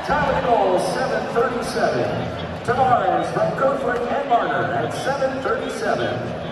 Time of the goal, 7:37. Tavares from Coachman and Marner at 7:37.